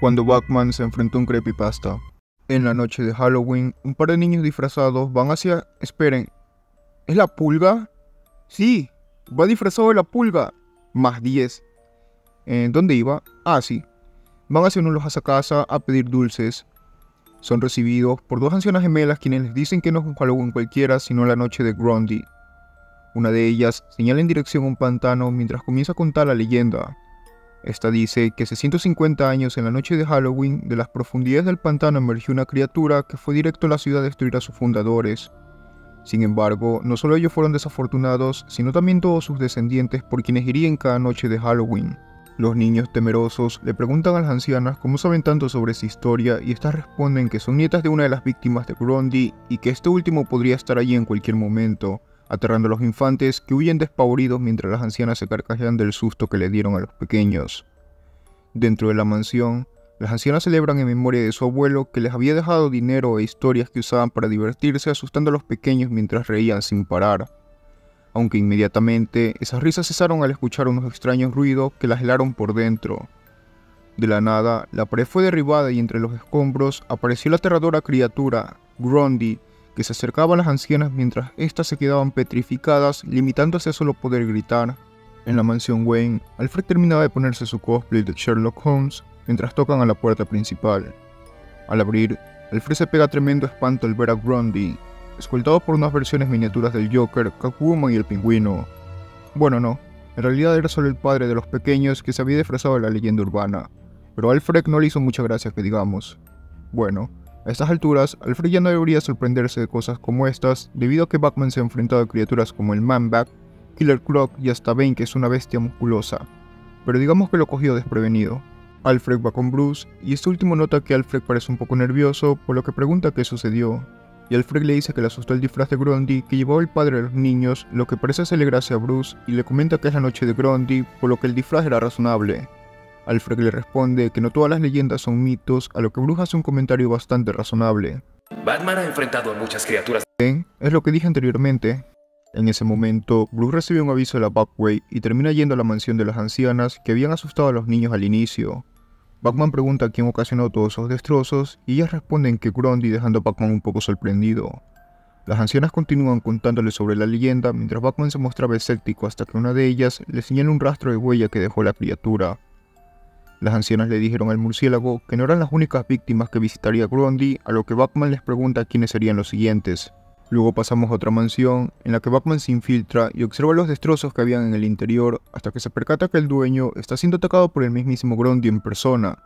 Cuando Batman se enfrentó a un creepypasta. En la noche de Halloween, un par de niños disfrazados van hacia... Esperen, ¿es la pulga? Sí, va disfrazado de la pulga. Más 10. ¿Dónde iba? Ah, sí. Van hacia una loja casa a pedir dulces. Son recibidos por dos ancianas gemelas quienes les dicen que no es un Halloween cualquiera, sino la noche de Grundy. Una de ellas señala en dirección a un pantano mientras comienza a contar la leyenda. Esta dice que hace 150 años en la noche de Halloween, de las profundidades del pantano emergió una criatura que fue directo a la ciudad a destruir a sus fundadores. Sin embargo, no solo ellos fueron desafortunados, sino también todos sus descendientes por quienes irían cada noche de Halloween. Los niños temerosos le preguntan a las ancianas cómo saben tanto sobre esa historia y estas responden que son nietas de una de las víctimas de Grundy y que este último podría estar allí en cualquier momento, aterrando a los infantes que huyen despavoridos mientras las ancianas se carcajean del susto que le dieron a los pequeños. Dentro de la mansión, las ancianas celebran en memoria de su abuelo que les había dejado dinero e historias que usaban para divertirse asustando a los pequeños mientras reían sin parar. Aunque inmediatamente esas risas cesaron al escuchar unos extraños ruidos que las helaron por dentro. De la nada, la pared fue derribada y entre los escombros apareció la aterradora criatura, Grundy, que se acercaba a las ancianas mientras éstas se quedaban petrificadas, limitándose a solo poder gritar. En la mansión Wayne, Alfred terminaba de ponerse su cosplay de Sherlock Holmes mientras tocan a la puerta principal. Al abrir, Alfred se pega tremendo espanto al ver a Grundy, escoltado por unas versiones miniaturas del Joker, Catwoman y el Pingüino. Bueno, no, en realidad era solo el padre de los pequeños que se había disfrazado de la leyenda urbana, pero a Alfred no le hizo mucha gracia que digamos. Bueno, a estas alturas, Alfred ya no debería sorprenderse de cosas como estas, debido a que Batman se ha enfrentado a criaturas como el Man-Bat, Killer Croc y hasta Bane, que es una bestia musculosa, pero digamos que lo cogió desprevenido. Alfred va con Bruce, y este último nota que Alfred parece un poco nervioso, por lo que pregunta qué sucedió, y Alfred le dice que le asustó el disfraz de Grundy que llevaba el padre de los niños, lo que parece hacerle gracia a Bruce, y le comenta que es la noche de Grundy, por lo que el disfraz era razonable. Alfred le responde que no todas las leyendas son mitos, a lo que Bruce hace un comentario bastante razonable. Batman ha enfrentado a muchas criaturas. Es lo que dije anteriormente. En ese momento, Bruce recibe un aviso de la Batway y termina yendo a la mansión de las ancianas que habían asustado a los niños al inicio. Batman pregunta quién ocasionó todos esos destrozos y ellas responden que Grundy, dejando a Batman un poco sorprendido. Las ancianas continúan contándole sobre la leyenda mientras Batman se mostraba escéptico hasta que una de ellas le señala un rastro de huella que dejó la criatura. Las ancianas le dijeron al murciélago que no eran las únicas víctimas que visitaría Grundy, a lo que Batman les pregunta quiénes serían los siguientes. Luego pasamos a otra mansión, en la que Batman se infiltra y observa los destrozos que habían en el interior, hasta que se percata que el dueño está siendo atacado por el mismísimo Grundy en persona.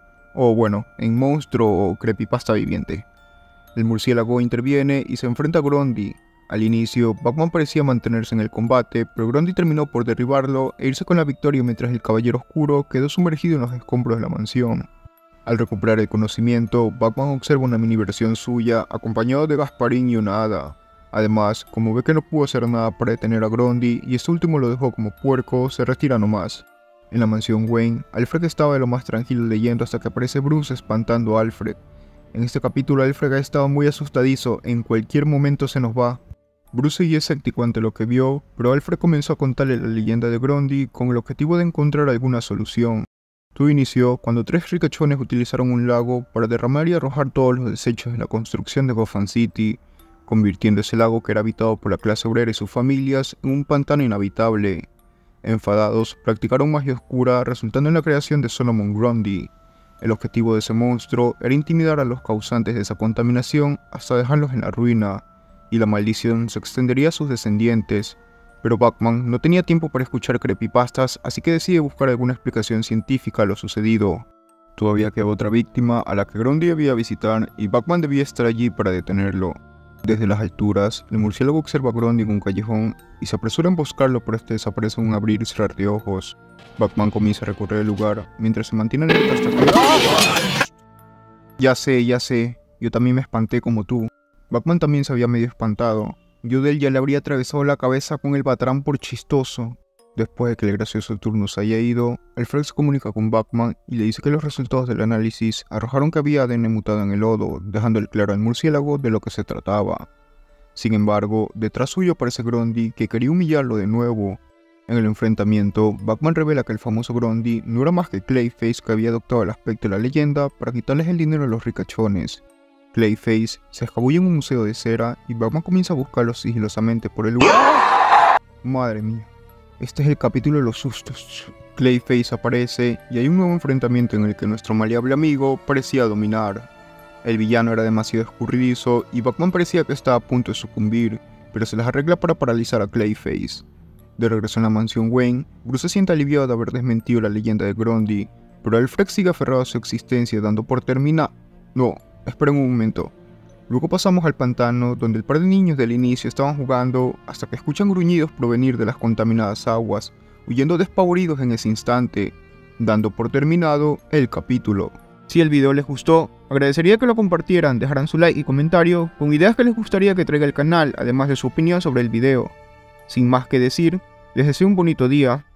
O bueno, en monstruo o creepypasta viviente. El murciélago interviene y se enfrenta a Grundy. Al inicio, Batman parecía mantenerse en el combate, pero Grundy terminó por derribarlo e irse con la victoria mientras el Caballero Oscuro quedó sumergido en los escombros de la mansión. Al recuperar el conocimiento, Batman observa una mini versión suya, acompañado de Gasparín y una hada. Además, como ve que no pudo hacer nada para detener a Grundy y este último lo dejó como puerco, se retira nomás. En la mansión Wayne, Alfred estaba de lo más tranquilo leyendo hasta que aparece Bruce espantando a Alfred. En este capítulo Alfred ha estado muy asustadizo, en cualquier momento se nos va. Bruce seguía escéptico ante lo que vio, pero Alfred comenzó a contarle la leyenda de Grundy con el objetivo de encontrar alguna solución. Todo inició cuando tres ricachones utilizaron un lago para derramar y arrojar todos los desechos de la construcción de Gotham City, convirtiendo ese lago que era habitado por la clase obrera y sus familias en un pantano inhabitable. Enfadados, practicaron magia oscura, resultando en la creación de Solomon Grundy. El objetivo de ese monstruo era intimidar a los causantes de esa contaminación hasta dejarlos en la ruina, y la maldición se extendería a sus descendientes. Pero Batman no tenía tiempo para escuchar creepypastas, así que decide buscar alguna explicación científica a lo sucedido. Todavía quedaba otra víctima a la que Grundy debía visitar y Batman debía estar allí para detenerlo. Desde las alturas, el murciélago observa a Grundy en un callejón y se apresura en buscarlo, pero este desaparece en un abrir y cerrar de ojos. Batman comienza a recorrer el lugar mientras se mantiene alerta hasta que... Ya sé, yo también me espanté como tú. Batman también se había medio espantado. Jor-El ya le habría atravesado la cabeza con el batrán por chistoso. Después de que el gracioso turno se haya ido, Alfred se comunica con Batman y le dice que los resultados del análisis arrojaron que había ADN mutado en el lodo, dejándole claro al murciélago de lo que se trataba. Sin embargo, detrás suyo aparece Grundy, que quería humillarlo de nuevo. En el enfrentamiento, Batman revela que el famoso Grundy no era más que Clayface, que había adoptado el aspecto de la leyenda para quitarles el dinero a los ricachones. Clayface se escabulle en un museo de cera y Batman comienza a buscarlo sigilosamente por el lugar. Madre mía, este es el capítulo de los sustos. Clayface aparece y hay un nuevo enfrentamiento en el que nuestro maleable amigo parecía dominar. El villano era demasiado escurridizo y Batman parecía que estaba a punto de sucumbir, pero se las arregla para paralizar a Clayface. De regreso en la mansión Wayne, Bruce se siente aliviado de haber desmentido la leyenda de Grundy, pero Alfred sigue aferrado a su existencia, dando por terminada. No, esperen un momento. Luego pasamos al pantano, donde el par de niños del inicio estaban jugando hasta que escuchan gruñidos provenir de las contaminadas aguas, huyendo despavoridos en ese instante, dando por terminado el capítulo. Si el video les gustó, agradecería que lo compartieran, dejaran su like y comentario con ideas que les gustaría que traiga el canal, además de su opinión sobre el video. Sin más que decir, les deseo un bonito día